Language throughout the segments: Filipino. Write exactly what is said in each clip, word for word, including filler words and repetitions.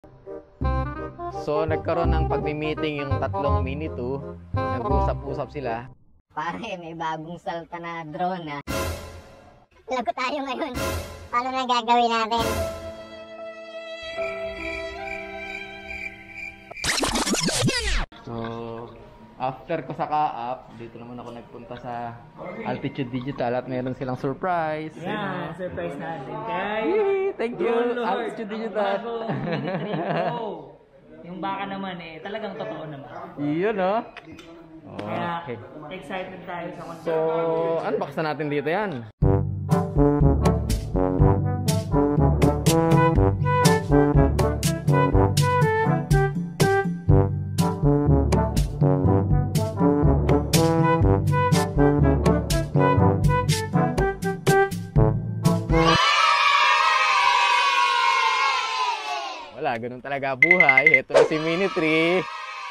So, nagkaroon ng pagmi-meeting yung tatlong Mini two. Nag-usap-usap sila. Pare, may bagong salta na drone ha. Lagot tayo ngayon. Paano na gagawin natin? So, after ko sa ka-up, dito naman ako nagpunta sa Altitude Digital at meron silang surprise. Yan, surprise natin kay Yee, thank you, Drone Lord. Altitude Ang Digital. bagong Mini three Pro. Yung baka naman eh, talagang totoo naman. Yun, no? Kaya Okay. excited tayo sa concept. So, unbox na natin dito yan. Wala, ganun talaga buhay. Ito na si Mini three.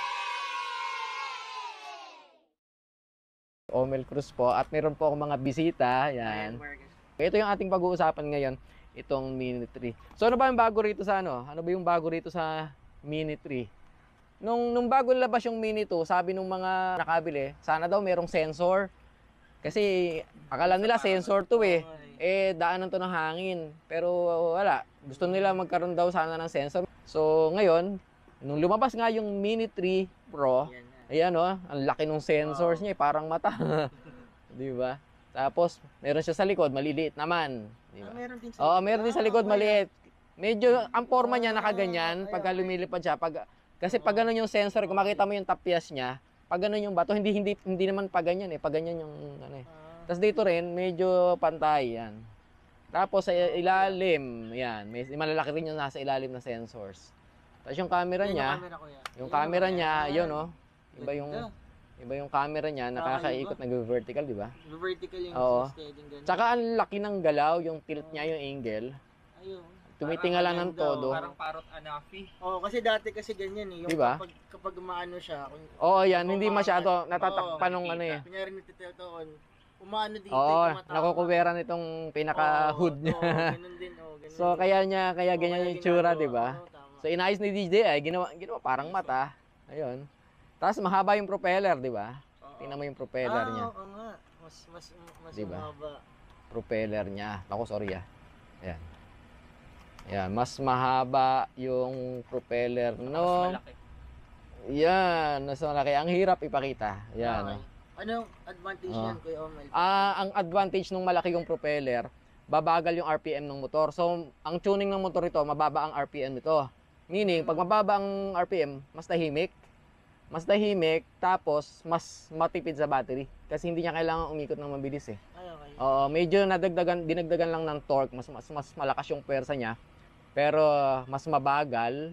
Omel Cruz po. At meron po akong mga bisita. Yan. Ito yung ating pag-uusapan ngayon. Itong Mini three. So ano ba yung bago rito sa ano? Ano ba yung bago rito sa Mini three? Nung, nung bago labas yung Mini two, sabi nung mga nakabili, sana daw merong sensor. Kasi akala nila sensor to eh. Eh, daanan to ng hangin. Pero wala. Gusto nila magkaroon daw sana ng sensor. So, ngayon, nung lumabas nga yung Mini three Pro, ayan o, ang laki ng sensors niya, eh, parang mata. Di ba? Tapos, meron siya sa likod, maliliit naman. Di ba? Ah, meron din sa Oo, meron din sa likod, maliit. Medyo, ang forma niya nakaganyan, pagka lumilipad siya. Pag, kasi pag ganun yung sensor, kung makita mo yung tapyas niya, pag ganun yung bato, hindi, hindi, hindi naman pag ganyan eh. Pag ganyan yung, ano eh. Tapos dito rin, medyo pantay yan. Tapos sa ilalim, yan, may malalaki rin yung nasa ilalim na sensors. Tapos yung camera niya, yung camera niya, yun oh. Iba yung iba yung camera niya, nakakaikot, nag-vertical, di ba? Vertical yung Oo. steady ganun. Tsaka ang laki ng galaw, yung tilt niya, yung angle. Ayun. Tumitingala ng todo. Parang parot anafi. Oo, kasi dati kasi ganyan eh. Yung Diba? kapag, kapag maano siya. Kung, Oo, yan, hindi masyado natatakpan ng ano eh. kunyari nititoon, umaano dito, Oo, tumatama. nakukuwera nitong pinaka-hood Oo, niya. oo, ganun din, oo, ganun So, din. kaya niya, kaya Oo, ganyan kaya yung tsura, ginagawa. di ba? Oo, tama. So, inayos ni D J ay ginawa, ginawa parang mata. Ayun. Tapos mahaba yung propeller, di ba? Oo. Tingnan mo yung propeller Ah, niya. oo nga. Mas, mas, mas Diba? umaba. Propeller niya. Ako, sorry ah. Ayan. Ayan, mas mahaba yung propeller, Mas no? malaki. Yan, mas malaki. Ang hirap ipakita. Yan. Okay. Anong advantage Oo. yan, Kuya Omel? Ah, ang advantage ng malaki yung propeller, babagal yung R P M ng motor. So, ang tuning ng motor ito, mababa ang R P M nito. Meaning, pag mababa ang R P M, mas tahimik. Mas tahimik, tapos mas matipid sa battery. Kasi hindi niya kailangan umikot ng mabilis eh. Ay, okay. Oo, medyo nadagdagan, dinagdagan lang ng torque, mas mas, mas malakas yung puwersa niya. Pero mas mabagal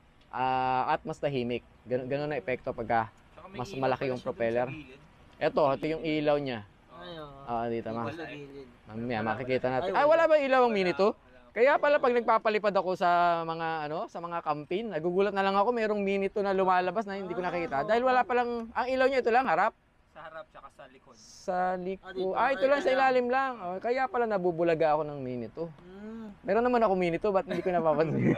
ah, at mas tahimik. Ganun, ganun na epekto pagka Tsaka may mas ilaw malaki pala yung siya dun propeller. sa gilid. Ito, ito yung ilaw niya. Ay, oo. Ah, dito ma. Sa gilid. Mamaya makikita natin. Ay, Ay, wala wala. ba ilaw ang Mini two? Kaya pala pag nagpapalipad ako sa mga ano, sa mga campaign, nagugulat na lang ako merong Mini two na lumalabas na hindi ko nakikita. Dahil wala pa lang, ang ilaw niya ito lang harap. Sa harap tsaka sa likod. Sa Ah, likod. dito. Ah, ito Ay, lang sa kaya- ilalim lang. Oh, kaya pala nabubulaga ako ng Mini two. Hmm. Meron naman ako Mini two, ba't hindi ko napapansin?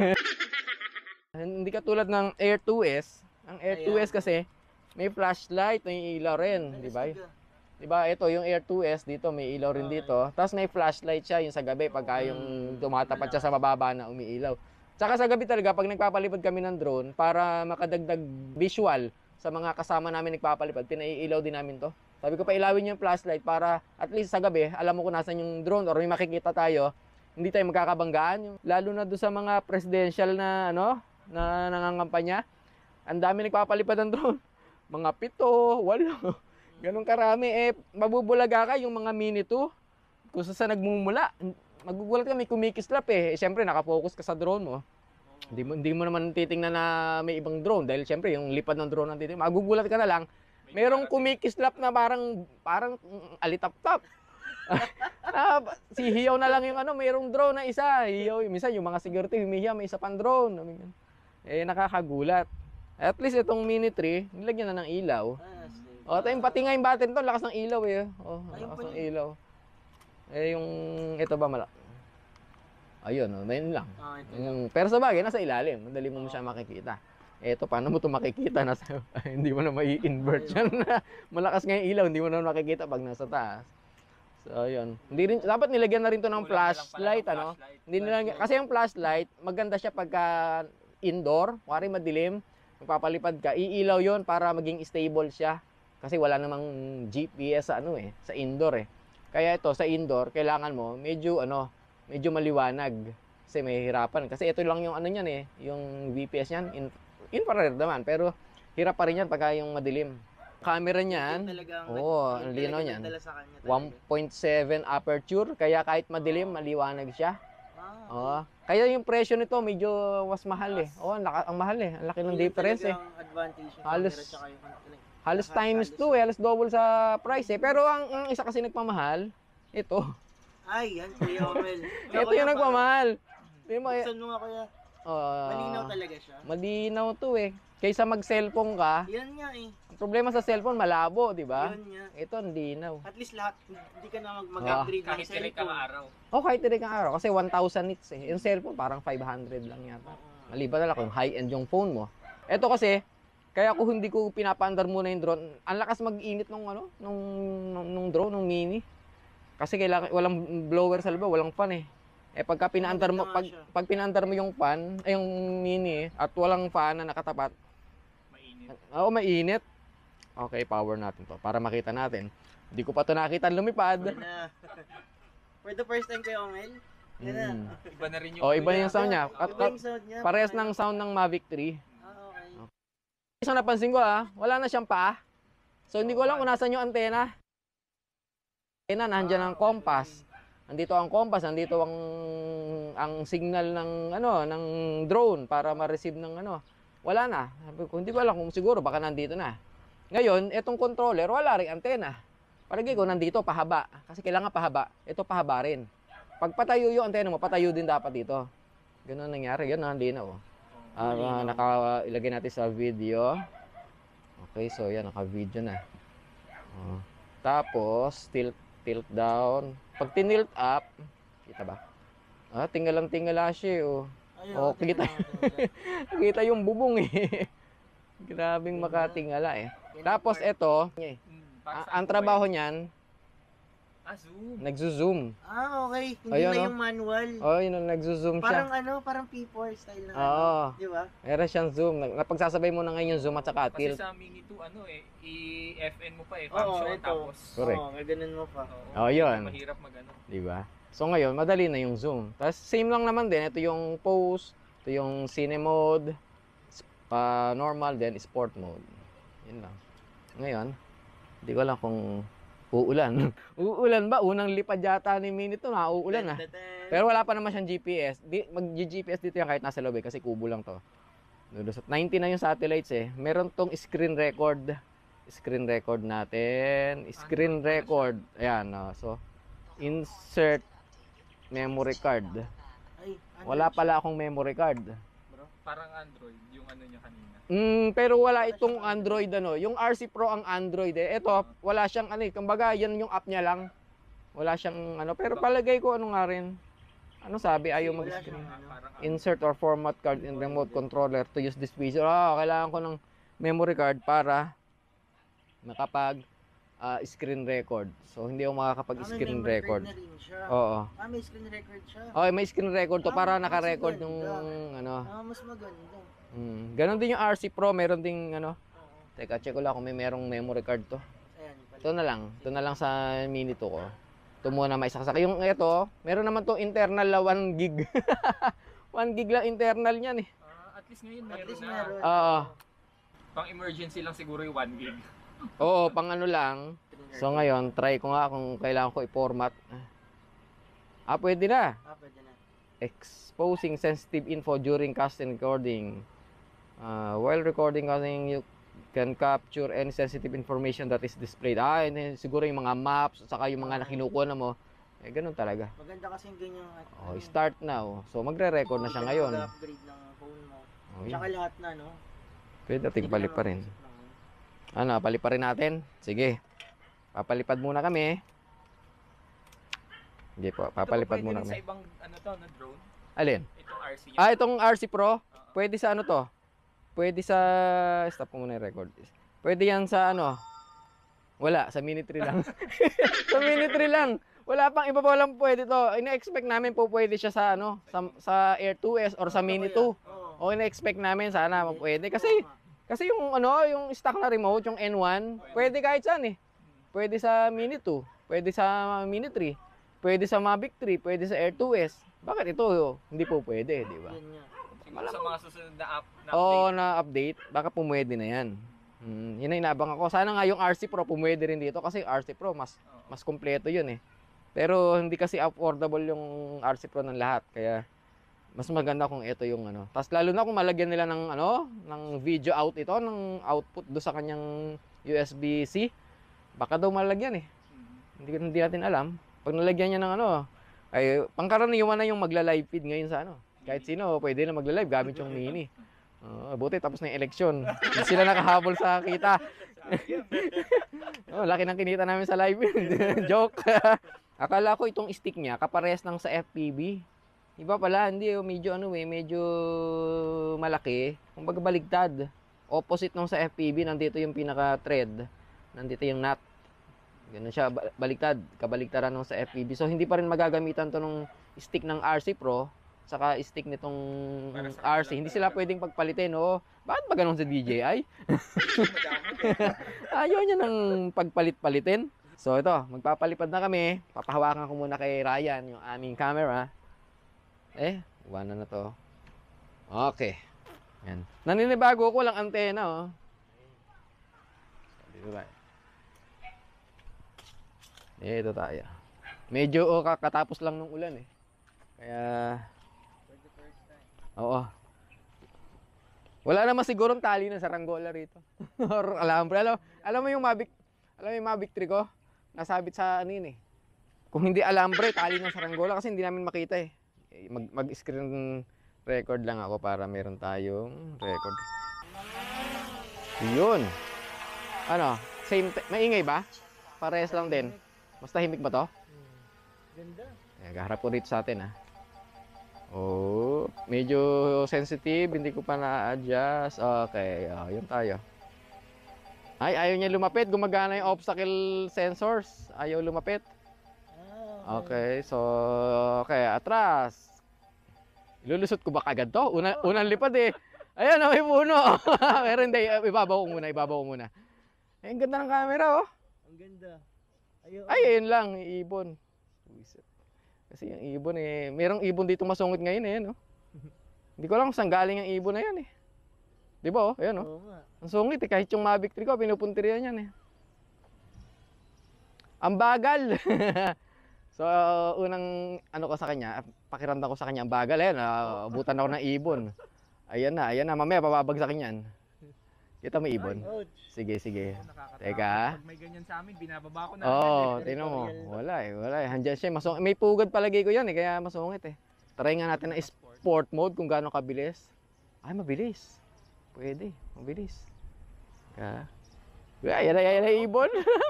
Hindi katulad ng Air two S. Ang Air two S kasi may flashlight, may ilaw rin, di ba? Di ba? Ito yung Air two S dito, may ilaw rin dito. Tapos may flashlight siya yung sa gabi pagka yung tumatapat siya sa mababa na umiilaw. Tsaka sa gabi talaga pag nagpapalipad kami ng drone para makadagdag visual sa mga kasama namin nagpapalipad, pinaiilaw din namin to. Sabi ko pa ilawin yung flashlight para at least sa gabi alam mo kung nasan yung drone or may makikita tayo, hindi tayo magkakabanggaan. Lalo na doon sa mga presidential na ano, na nangangampanya. Ang dami nagpapalipad ng drone. Mga pito, walo. Ganun karami. Eh, mabubulaga ka yung mga Mini two. Kung saan nagmumula. Magugulat ka, may kumikislap eh. eh Siyempre, nakafocus ka sa drone mo. Hindi mo, hindi mo naman titingnan na may ibang drone. Dahil siyempre, yung lipad ng drone ang titingnan. Magugulat ka na lang. Merong kumikislap na parang, parang mm, alitap-tap. ah, si Hiyaw na lang yung ano, mayroong drone na isa. Hiyaw, minsan yung mga security, humihiya, may isa pang drone. Eh, nakakagulat. At least itong Mini three, nilagyan na ng ilaw. Ah, sige. O, ito yung pati nga yung battery nito, lakas ng ilaw eh. Oh, Ayun lakas pala ng eh. ilaw. Eh, yung, ito ba malaki? Ayun, oh, ayun lang. Ah, ito. Mm, pero sa bagay, nasa ilalim. Madali mo mo siya makikita. Eto, paano mo ito makikita? Nasa, hindi mo na mai-invert yan. Malakas nga yung ilaw, hindi mo na makikita pag nasa taas. So, ayun. Hindi rin, dapat nilagyan na rin to ng Kulang na lang pala flashlight, ng ano? flashlight. Hindi nila, kasi yung flashlight, maganda siya pagka indoor, kuwari madilim, magpapalipad ka, iilaw yon para maging stable siya. Kasi wala namang G P S sa ano eh, sa indoor eh. Kaya ito, sa indoor, kailangan mo, medyo ano, medyo maliwanag. Kasi may hirapan. Kasi ito lang yung ano niyan eh, yung V P S niyan, in, infrared naman. Pero hirap pa rin yan pagka yung madilim. Camera niyan, Talagang oo, nag- ang yun linaw talagang niyan. nagdala sa kanya talaga. one point seven aperture, kaya kahit madilim, maliwanag siya. Ah, Oo. Kaya yung presyo nito medyo mas mahal eh. Oo, ang, laka- ang mahal eh. Ang laki ng yun difference eh. talagang advantage yung Halos- camera tsaka yung like, Halos lahat times halos- two eh, halos double sa price eh. Pero ang, ang isa kasi nagpamahal, ito. Ay, yan, Kuya Omel. Ito yung nagpamahal. Hindi mo, eh, Buksan mo nga, Kuya. ah, Malinaw talaga siya. malinaw to eh. Kaysa mag-cellphone ka, Yan nga eh. ang problema sa cellphone, malabo, di ba? Yan nga. Ito, hindi linaw. At least lahat, hindi ka na mag- mag-upgrade ng Kahit tirik ang cellphone. araw. O, kahit tirik ang araw. Kasi one thousand nits eh. Yung cellphone, parang five hundred lang yata. Maliban na lang kung high-end yung phone mo. Ito kasi, kaya ako hindi ko pinapaandar muna yung drone. Ang lakas mag-init nung ano, nung, nung, nung drone, nung mini. Kasi kailangan, walang blower sa loob, walang fan eh. Eh pagka pinaandar mo, pag, pag pinaandar mo yung fan, ay yung mini eh, at walang fan na nakatapat, Mainit. oo, mainit. Okay, power natin to para makita natin. Hindi ko pa to nakita lumipad. Yan na. For the first time, Kuya Omel. Yan na. Mm. Iba na rin yung... Oh, iba yung sound niya. At, Iba at, yung sound niya. parehas ng sound ng Mavic three. Ah, okay. Isang napansin ko ah, wala na siyang paa. So hindi ko alam kung nasan yung antena. Antena, nandiyan ang compass. Nandito ang compass, nandito ang ang signal ng ano, ng drone para ma-receive ng ano. Wala na. Sabi ko, hindi ko alam kung siguro baka nandito na. Ngayon, etong controller wala ring antena. Palagi ko nandito pahaba kasi kailangan pahaba. Ito pahaba rin. Pag patayo yung antena mo, patayo din dapat dito. Ganun nangyari. Yan ang linaw. Oh. Ah, naka ilagay natin sa video. Okay, so yan naka-video na. Oh. Tapos tilt tilt down. Pag tinilt up, kita ba? Ah, tingalang tingala siya oh. Ayun, Oh, kita. tingnan natin. Kita yung bubong eh. Grabing makatingala eh. Tapos ito, eh, Hmm, para a- saan ang po trabaho ba niyan, yun? Ah, zoom. nagzo-zoom. Ah, okay. Hindi Ayun, na oh. yung manual. Oh, yun ang nagzo-zoom Parang siya. ano, parang P four style na Oo. ano. Di ba? Meron siyang zoom. Napagsasabay mo na ngayon yung zoom at saka Kasi tilt. sa Mini two, ano eh, i-F N mo pa eh, Oo, function, ito. tapos... Correct. Oo, gaganon mo pa. Oo, Oh, yun. Mahirap mag-ano. Di ba? So ngayon, madali na yung zoom. Tapos same lang naman din. Ito yung pose, ito yung cine mode, pa normal, then sport mode. Yun lang. Ngayon, hindi ko alam kung uulan. Uulan ba? Unang lipad yata ni Mini to, nauulan ah. Tatan. Pero wala pa naman siyang G P S. Di, mag-G P S dito yan kahit nasa loob eh, kasi kubo lang to. Lulusot. ninety na yung satellites eh. Meron tong screen record. Screen record natin. Screen record. Ayan, oh. So, insert memory card. Ay, ano Wala siya, pala akong memory card. bro? Parang Android, yung ano niya kanina. Mm, pero wala itong Android ano. Yung R C Pro ang Android eh. Ito, wala siyang ano eh. Kumbaga, yan yung app niya lang. Wala siyang ano. Pero palagay ko ano nga rin. Ano sabi? Ayaw Wala mag-screen. siyang ano. Parang Insert or format card in remote controller to use this feature. Ah, kailangan ko ng memory card para makapag ah, screen record. So hindi ako Ah, may makakapag-screen memory record. card na rin siya. Oo. Ah, may screen record siya. Okay, may screen record to Ah, para mas naka-record maganda. yung ano. Ah, mas maganda. Mm, ganon din yung R C Pro, meron ding ano. Oo. Teka, check ko lang kung may merong memory card to. Ayan, pala. Ito na lang. Ito na lang sa Mini to ko. Ito muna maisaksak. Yung ito, meron naman tong internal na one gig. one gig lang internal niyan eh. Ah, at least ngayon At meron least na. meron. Oo. Pang emergency lang siguro yung one gig. Oo, pang ano lang. So ngayon, try ko nga kung kailangan ko i-format. Ah, pwede na. Ah, pwede na. Exposing sensitive info during casting recording. Uh, while recording casting, you can capture any sensitive information that is displayed. Ah, and siguro yung mga maps, saka yung mga nakinukuha na mo. Eh, ganun talaga. Maganda kasi yung ganyan. Oh, start now. So, magre-record na siya ngayon. Mag-upgrade ng phone mo. Oh, yun. Tsaka lahat na, no? Pwede natin Hindi ka na paliparin. mag-isip ng- Ano, paliparin natin? Sige. Papalipad muna kami. Sige po, papalipad Ito ba muna pwede rin kami. sa ibang ano to, na drone? Itong Alin? R C. Ah, itong R C Pro, pwede sa ano to? Pwede sa, stop ko muna yung record. Pwede yan sa ano? Wala, sa Mini three lang. Sa Mini three lang. Wala pang iba pa lang pwede to. Ina-expect namin po pwede siya sa ano, sa, sa Air two S or sa Mini two. O ina-expect namin sana pwede kasi kasi yung ano, yung stock na remote, yung N one, pwede kahit saan eh. Pwede sa Mini two, pwede sa Mini three, pwede sa Mavic three, pwede sa Air two S. Bakit ito hindi po pwede, di ba? Yan nga. Siguro sa mga susunod na app na Oo, update. na update, baka pumwede na yan. Hmm, yun ang inabang ako. Sana nga yung R C Pro pumwede rin dito kasi R C Pro mas mas kompleto yun eh. Pero hindi kasi affordable yung R C Pro ng lahat kaya mas maganda kung ito yung ano. Tapos lalo na kung malagyan nila ng ano, ng video out ito, ng output do sa kanyang U S B-C. Baka daw malagyan eh. Hindi hindi natin alam. Pag nalagyan niya ng ano, ay pangkaraniwan na yung magla-live feed ngayon sa ano. Kahit sino pwede na magla-live gamit yung Mini. Uh, buti tapos na yung eleksyon. Hindi sila nakahabol sa kita. Oh, laki ng kinita namin sa live. Joke. Akala ko itong stick niya kaparehas ng sa F P V. Iba pala, hindi oh, medyo ano eh, medyo malaki. Kumbaga baligtad. Opposite nung sa F P V, nandito yung pinaka-thread. Nandito yung nut. Ganun siya, ba- baligtad. Kabaligtaran nung sa F P V. So hindi pa rin magagamitan to nung stick ng R C Pro saka stick nitong R C. Hindi sila pwedeng pagpalitin, oh. Bakit ba ganun sa D J I? Ayaw niya ng pagpalit-palitin. So ito, magpapalipad na kami. Papahawakan ko muna kay Ryan yung aming camera. Eh, iwanan na to. Okay. Yan. Naninibago ko lang antena, oh. Dito tayo. Dito tayo. Medyo oh, kakatapos lang ng ulan eh. Kaya oo. Wala naman sigurong tali na saranggola rito. Or alambre. Alam, alam mo yung Mavic, alam mo yung Mavic three ko? Nasabit sa ano yun eh. Kung hindi alambre, tali ng saranggola kasi hindi namin makita eh. Mag, mag-screen record lang ako para meron tayong record. Yun. Ano? Same, maingay ba? Parehas lang din. Mas tahimik ba to? Ganda. Eh, harap ko dito sa atin ah. Oh, medyo sensitive, hindi ko pa na-adjust. Okay, oh, yun tayo. Ay, ayaw niya lumapit. Gumagana yung obstacle sensors. Ayaw lumapit. Ah, Okay, so, okay, atras. Ilulusot ko ba kagad to? Una, unang lipad eh. Ayan, may puno. Pero hindi, ibabaw ko muna, ibabaw ko muna. Eh, ang ganda ng camera oh. ang ganda. Ayun. Ay, ayun lang, ibon. Buisit. Kasi yung ibon eh, merong ibon dito masungit ngayon eh, no? Hindi ko alam kung saan galing ang ibon na yan eh. Di ba oh, ayun oh. Oo nga. Ang sungit eh, kahit yung Mavic three ko, pinupunterihan yan eh. Ang bagal! So, unang ano ko sa kanya, pakiramdam ko sa kanya, ang bagal eh, abutan ako ng ibon. Ayan na, ayan na, mamaya papabagsakin yan. Kita mo ibon? Ouch. Sige, sige. Nakakatakot. Teka. Pag may ganyan sa amin, binababa ko na. Oo, oh, agad eh. tingnan mo. Tutorial. Wala eh, wala eh. Handyan siya, masung may pugad palagi ko yan eh, kaya masungit eh. Try nga natin na sport mode kung gaano kabilis. Ay, mabilis. Pwede, mabilis. Ka. Ay, yan na, yan na, ibon.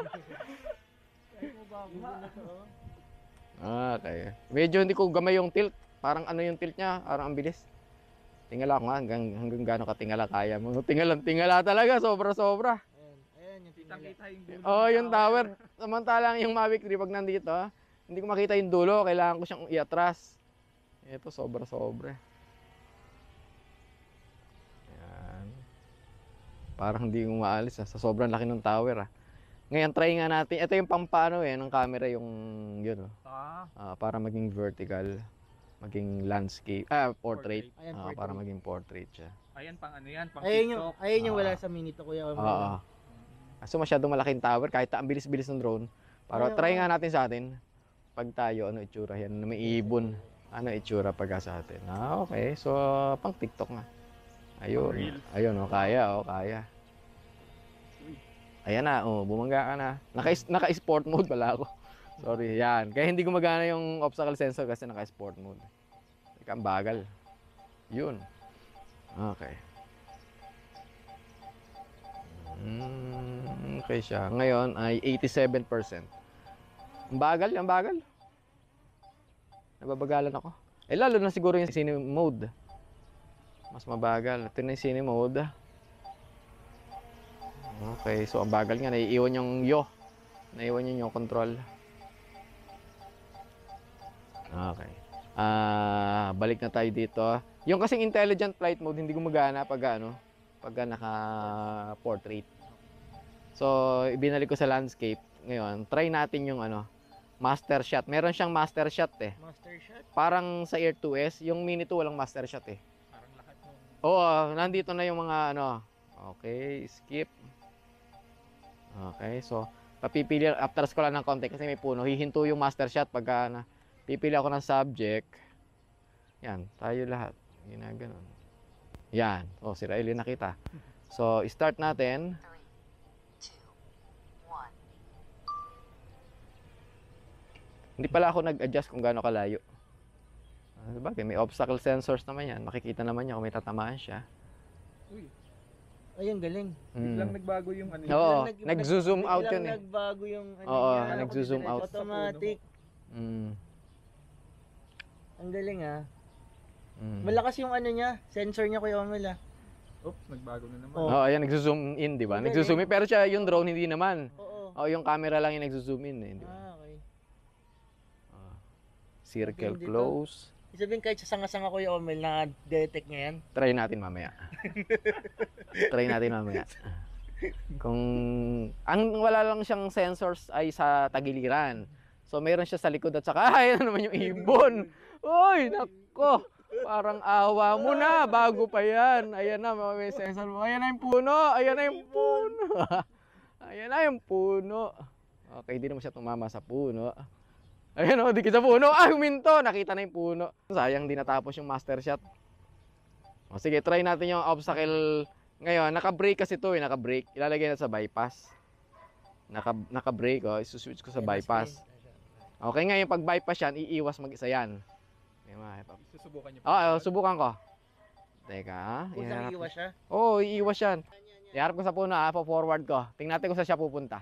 Okay. Medyo hindi ko gamay yung tilt. Parang ano yung tilt niya, parang ang bilis. Tingala ko nga, hanggang, hanggang gaano ka tingala kaya mo. Tingala, tingala talaga, sobra-sobra. Ayan, ayan yung tingala. Kitang-kita yung dulo. Oh, yung tower. Samantalang yung Mavic three pag nandito, ah, hindi ko makita yung dulo, kailangan ko siyang iatras. Ito sobra-sobra. Yan. Parang hindi ko maalis ah, sa sobrang laki ng tower ah. Ngayon try nga natin. Ito yung pampano eh ng camera yung yun oh. Ah, Ah, para maging vertical, maging landscape, ah portrait. Ayan, Ah, portrait. para maging portrait siya. ayan, pang ano yan, pang Ayun yung, TikTok. ayun yung wala Ah. sa Minito, kuya. Oo. Kaso masyadong malaking tower kahit ang bilis-bilis ng drone. Para Ayaw, try ayaw. nga natin sa atin. Pag tayo ano itsura yan, may ibon. Ano itsura pag sa atin. Ah, okay. So pang TikTok nga. Ayun. Ayun oh, kaya oh, kaya. Ayan na, oh, bumangga ka na. Naka naka-sport mode pala ako. Sorry, yan. Kaya hindi gumagana yung obstacle sensor kasi naka-sport mode. Teka, ang bagal. Yun. Okay. Mm, okay siya. Ngayon ay eighty-seven percent. Ang bagal, ang bagal. Nababagalan ako. Eh lalo na siguro yung cine mode. Mas mabagal. Ito na yung cine mode. Okay, so ang bagal nga. Naiiwan yung yo. Naiiwan yun yung control. Okay. Ah, balik na tayo dito. Yung kasing intelligent flight mode hindi gumagana pag ano, pag naka portrait. So, ibinalik ko sa landscape. Ngayon, try natin yung ano, master shot. Meron siyang master shot eh. Master shot. Parang sa Air two S, yung Mini two walang master shot eh. Parang lahat ng... Oo, nandito na yung mga ano. Okay, skip. Okay, so papipili, after ko lang ng konti kasi may puno. Hihinto yung master shot pagka na, pipili ako ng subject. Yan, tayo lahat. Ginaganon. Yan. O, si Riley nakita. So, start natin. Hindi pala ako nag-adjust kung gaano kalayo. Ah, Sabagay, may obstacle sensors naman yan. Makikita naman niya kung may tatamaan siya. Uy, Ayun, galing. biglang Mm. nagbago yung ano. Oo, Biglang nag- nag-zoom out biglang yun eh. nagbago yung ano Oo, niya. nag-zoom out. Automatic. Mm. Ang galing ah. Mm. Malakas yung ano niya, sensor niya Kuya Omel ah. Oops, nagbago na naman. Oh. Oo, ayan, nag-zoom in, di ba? Ang Nag-zoom in, pero siya, yung drone, hindi naman. Oo. Oo, yung camera lang yung nag-zoom in eh, di ba? Ah, okay. Ah. Circle Matindi to. close. Sabihin kahit sa sanga-sanga Kuya Omel na detect niya yan. Try natin mamaya. Try natin mamaya. Kung ang wala lang siyang sensors ay sa tagiliran. So meron siya sa likod at saka ay ano naman yung ibon. Oy, nako. Parang awa mo na bago pa yan. Ayan na, may sensor mo. Ayan na yung puno. Ayan na yung puno. Ayan na yung puno. Okay, di naman siya tumama sa puno. Ayan o, dikit sa puno. Ah, huminto. Nakita na yung puno. Sayang di natapos yung master shot. O, sige, try natin yung obstacle. Ngayon, naka-brake kasi ito eh. Naka-brake. Ilalagay na sa bypass. Naka, naka-brake o. Isuswitch ko sa bypass. Okay, ngayon pag bypass yan, iiwas mag-isa yan. Ayan, ma- Susubukan niyo Oo, oh, subukan ko. Teka, ah. Kung saan iiwas siya. Oo, oh, iiwas yan. Iharap ko sa puno ah, forward ko. Tingnan natin kung saan siya pupunta.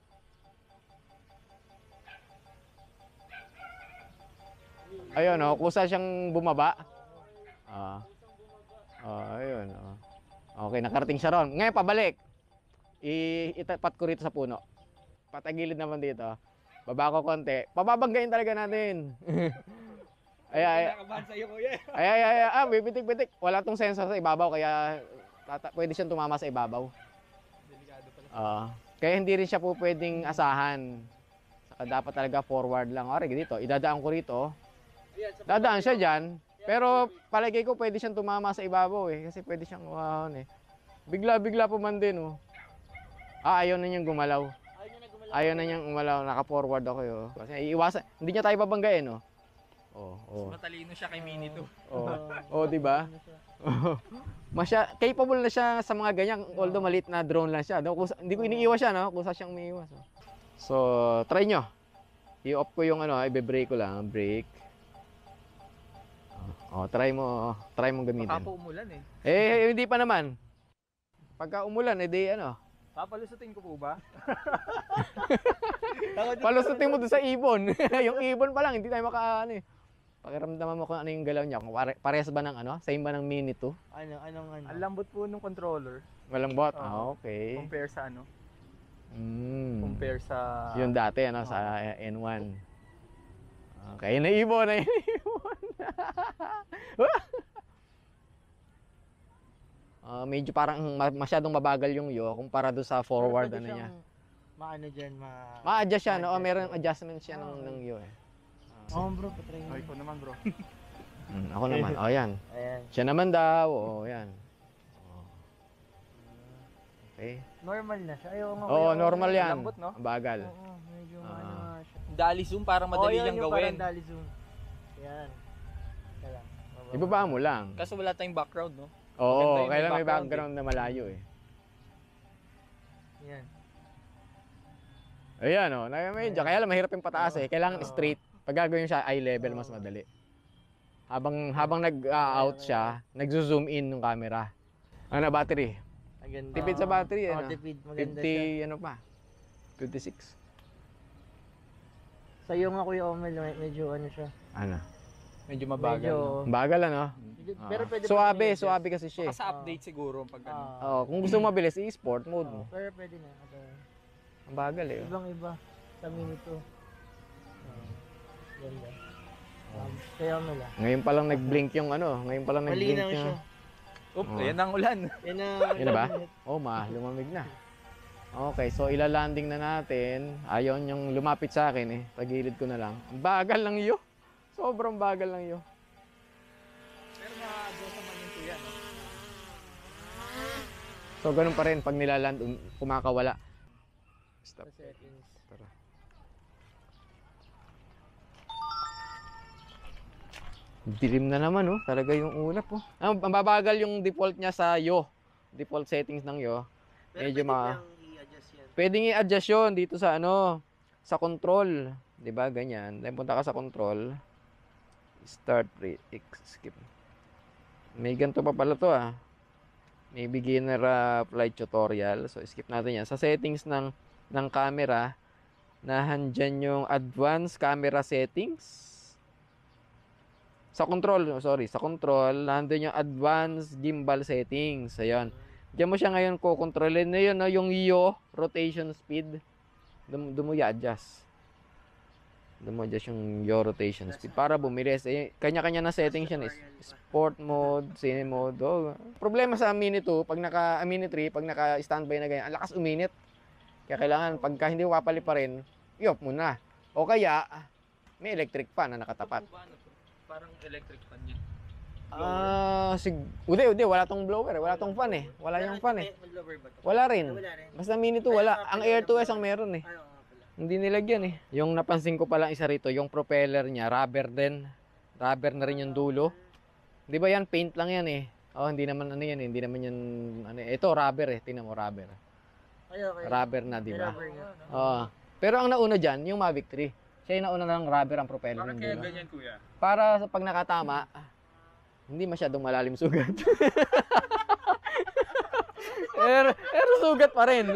Ayun, oh, kusa siyang bumaba. Ah. Ah, ayun, oh. Okay, nakarating siya ron. Ngayon, pabalik. I itapat ko rito sa puno. Patagilid naman dito. Baba ko konti. Pababanggain talaga natin. ay, ay, Nakabahan sa'yo, kuya. ay, ay, ay, ah, bibitik-bitik. Wala tong sensor sa ibabaw, kaya tata pwede siyang tumama sa ibabaw. Delikado pala. Ah, kaya hindi rin siya po pwedeng asahan. Saka dapat talaga forward lang. Ore, dito, idadaan ko rito. Dadaan siya dyan. Pero palagay ko pwede siyang tumama sa ibabaw eh. Kasi pwede siyang wow, eh. Bigla-bigla po man din oh. Ah, ayaw na niyang gumalaw. Ayaw na niyang gumalaw. Naka-forward ako eh. Oh. Kasi iiwasan. Hindi niya tayo babanggain oh. Oh, oh. Matalino siya kay Mini two. Oh, oh, di ba? Masya, capable na siya sa mga ganyan, although maliit na drone lang siya. No, kusa, hindi ko iniiwas siya, no? Kusa siyang umiiwas. Oh. So, try nyo. I-off ko yung ano, i-brake ko lang, brake. Oh, try mo, try mo gamitin. Baka po umulan eh. Eh, hindi pa naman. Pagka umulan, edi ano, Papalusutin ko po ba? palusutin mo doon sa ibon. Yung ibon pa lang, hindi tayo maka, ano eh. Pakiramdaman mo kung ano yung galaw niya. Kung pare, parehas ba ng ano? Same ba ng Mini two? Ano, anong ano? Ang lambot po nung controller. Walang bot? Oo. Ah, okay. Compare sa ano? Mm. Compare sa... Yung dati, ano, sa N one. Okay, naibon, naibon. uh, medyo parang ma- masyadong mabagal yung yo kumpara doon sa forward, ano niya. Maano dyan, ma... Ma-adjust siya, no? ma-adjust. Meron adjustment siya ng, ng yo eh. Oo bro, patry mo. Ay, ko naman bro. Mm, ako naman, oh yan. Ayan. Siya naman daw, oh yan. Oh. Okay. Normal na siya. Ayaw nga. Oo, normal yan. Lambot, no? Ang bagal. Oo, medyo Ah. ano nga siya. Dali zoom para Oo, madali yun, lang yung gawin. parang dali zoom. Yan. Ika lang. Bababa. Ibaba mo lang. Kaso wala tayong background, no? Oo, Maganda yung kailan may may background background na malayo eh. Yan. Ayan o, oh, medyo. Kaya lang mahirap yung pataas eh. Kailangan Oo. straight. Pag gagawin siya eye level, mas madali. Habang habang nag-out siya, nagzo-zoom in ng camera. Ano na battery? Ang ganda. Tipid sa battery, Oo, ano? tipid. Maganda fifty, siya. ano pa? fifty-six. Sa'yo nga Kuya Omel, medyo ano siya. Ano? Medyo mabagal. Medyo, no? Bagal ano? medyo- pero pwede pa Suabe, rin i-adjust. suabe kasi siya. Baka sa update siguro pag ano. Ah, Oh, kung gusto mo mabilis, i-sport mode mo. oh, pero pwede na. Ito. Ang bagal eh. Ibang iba. Sa Mini two. Oh, ganda. Um, kaya mo lang. Ngayon pa lang nag-blink yung ano, ngayon pa lang nag-blink Malinaw yung... siya. Oop, Oh. ayan ang ulan. Yan na. Yun na ba? Oh, ma, lumamig na. Okay, so ilalanding na natin. Ayaw niyang lumapit sa akin eh. Tagilid ko na lang. Ang bagal lang iyo. Sobrang bagal lang iyo. Pero ma-adjust naman yung tuya, no? So ganun pa rin pag nilaland, um, kumakawala. Stop. Sa settings. Tara. Dilim na naman oh. Talaga yung ulap oh. Ang ang babagal yung default niya sa yo. Default settings ng yo. Pero Medyo pwede ma- pa yung i-adjust yan. Pwedeng i-adjust yun dito sa ano, sa control. 'Di ba? Ganyan. Then punta ka sa control. Start rate, skip. May ganito pa pala to ah. May beginner uh, flight tutorial. So skip natin yan. Sa settings ng ng camera, nahandyan yung advanced camera settings. Sa control, oh, sorry, sa control, nandun yung advanced gimbal settings. Ayun. Diyan mo siya ngayon ko-controlin na yun, no? Yung yaw, rotation speed. Doon mo i-adjust. Doon mo adjust yung yaw rotation speed para bumilis. Eh, kanya-kanya na settings yan. Is sport mode, cine mode. Oh. Problema sa Mini two, pag naka, ah, Mini three, pag naka-standby na ganyan, ang lakas uminit. Kaya kailangan, pagka hindi wapali pa rin, i-off mo na. O kaya, may electric fan na nakatapat. Ano to? Parang electric fan niya. Ah, sig Udi, udi, wala tong blower, wala tong fan eh. Wala yung fan eh. May blower ba to? Wala rin. Wala rin. Basta Mini two wala. Ang Air two S ang meron eh. Ano nga pala? Hindi nilagyan eh. Yung napansin ko palang isa rito, yung propeller niya, rubber din. Rubber na rin yung dulo. Di ba yan, paint lang yan eh. Oh, hindi naman ano yan eh. Hindi naman yan, ano eh. Ito, rubber eh. Tingnan mo, rubber. Ay, okay. Rubber na, di May ba? rubber nga. Oh. Pero ang nauna dyan, yung Mavic three. Siya yung nauna ng rubber ang propeller Bakit ng kaya dulo. ganyan, kuya? Para sa pag nakatama, hindi masyadong malalim sugat. pero, pero sugat pa rin.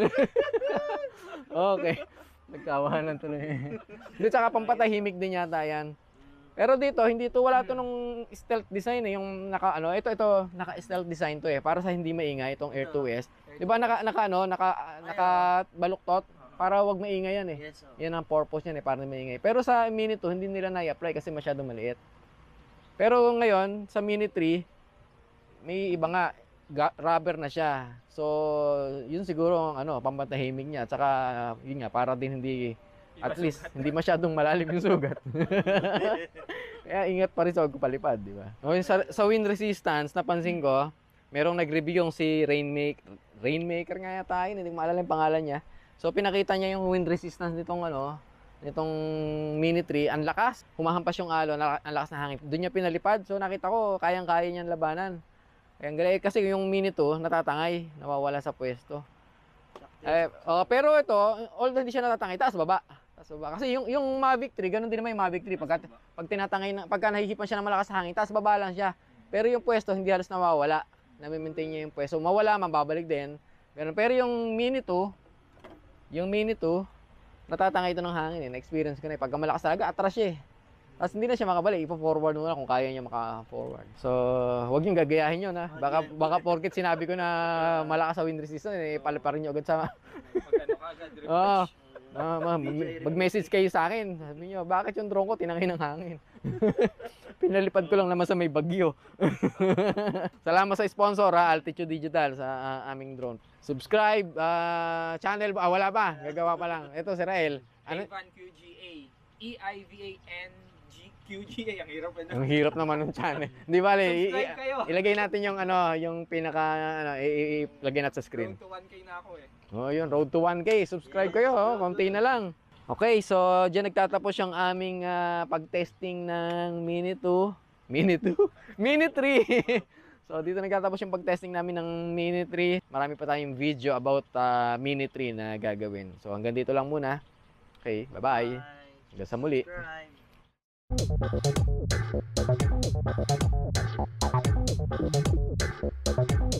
Okay. Nagkawanan tuloy. Dito tsaka pampatahimik din yata yan. Pero dito, hindi to, wala to nung stealth design eh. Yung naka, ano, ito, ito, naka-stealth design to eh. Para sa hindi maingay, itong Air two S. Di ba naka, naka, ano, naka, naka baluktot? Para wag maingay yan eh. Yes, oh. Yan ang purpose niyan eh, para maingay. Pero sa Mini two, hindi nila na-apply kasi masyadong maliit. Pero ngayon, sa Mini three, may iba nga, ga- rubber na siya. So, yun siguro ang ano, pampatahimik niya. Tsaka, yun nga, para din hindi, at least, hindi masyadong malalim yung sugat. Kaya ingat pa rin sa pagpalipad, di ba? Okay, sa, sa wind resistance, napansin ko, merong nag-review yung si Rainmaker, Rainmaker nga yata yun, hindi ko maalala yung pangalan niya. So, pinakita niya yung wind resistance nitong ano, nitong Mini three, ang lakas. Humahampas yung alon, ang lakas na hangin. Doon niya pinalipad. So, nakita ko, kayang-kaya niyang labanan. Kaya ang galing. Kasi yung Mini two, natatangay. Nawawala sa pwesto. Eh, oh, pero ito, although hindi siya natatangay, taas baba. Taas baba. Kasi yung, yung Mavic three, ganun din naman yung Mavic three. Pagka, pag tinatangay, na, pagka nahihipan siya ng malakas na hangin, taas baba lang siya. Pero yung pwesto, hindi halos nawawala. Nami-maintain niya yung pwesto. Mawala man, babalik din. Ganun. Pero yung Mini two, yung Mini two, natatangay ito ng hangin eh. Na-experience ko na eh. Pagka malakas talaga, atras siya eh. Tapos hindi na siya makabalik. Ipo-forward mo na kung kaya niya maka-forward. So, huwag niyong gagayahin yun ha. Baka, baka porket sinabi ko na malakas sa wind resistance, eh, paliparin niyo agad sa... Magkano ka agad? Oo. Ah, ma, mag- mag-message kayo sa akin. Sabi niyo, bakit yung drone ko tinangay ng hangin? Pinalipad ko lang naman sa may bagyo. Salamat sa sponsor ha, Altitude Digital sa uh, aming drone. Subscribe, uh, channel, ah, wala pa, gagawa pa lang. Ito si Rael. Ano? Ivan Q G A. E I V A N G Q G A. Ang hirap na. Ang hirap naman ng channel. Di bale, i- Subscribe kayo. i- ilagay natin yung ano, yung pinaka ano, i- i- ilagay natin sa screen. Road to one K na ako eh. Oh, yun, road to one K. Subscribe kayo, oh, konti na lang. Okay, so diyan nagtatapos yung aming ah, pag-testing ng Mini two, Mini two, Mini three. So dito nagtatapos yung pag-testing namin ng Mini three. Marami pa tayong video about ah, Mini three na gagawin. So hanggang dito lang muna. Okay, bye-bye. Hanggang sa muli. Subscribe.